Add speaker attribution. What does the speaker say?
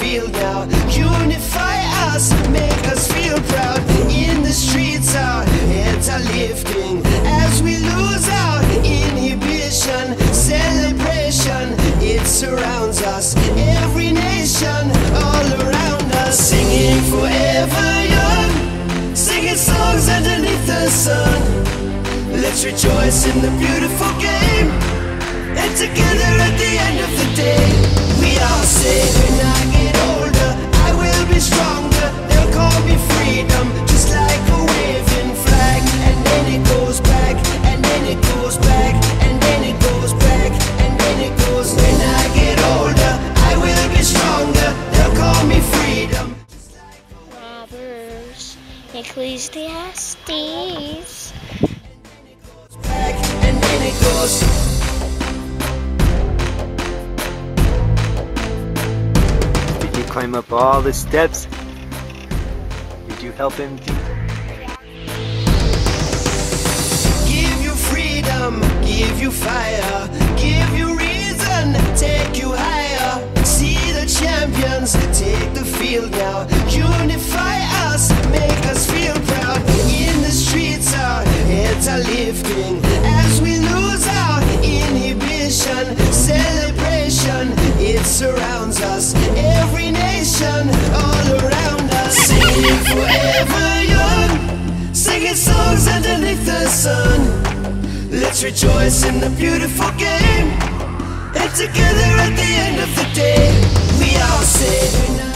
Speaker 1: field now. Unify us, make us feel proud. In the streets our heads are lifting as we lose our inhibition. Celebration, it surrounds us. Every nation, all around us. Singing forever young, singing songs underneath the sun. Let's rejoice in the beautiful game, and together at the end of the day, we all say, when I get older, I will be stronger. They'll call me freedom, just like a waving flag. And then it goes back, and then it goes back, and then it goes back, and then it goes. When I get older, I will be stronger. They'll call me freedom.
Speaker 2: Robbers, Ecclesiastes.
Speaker 1: And then it goes.
Speaker 3: Did you climb up all the steps? Did you help him?
Speaker 1: Give you freedom, give you fire, give you reason, take you higher. See the champions take the field now. Unify us, make us feel proud. In the streets our heads are lifting as we lose our inhibition. Celebration, it surrounds us. Every nation, all around us. Singing forever young, singing songs underneath the sun. Let's rejoice in the beautiful game, and together at the end of the day, we all say,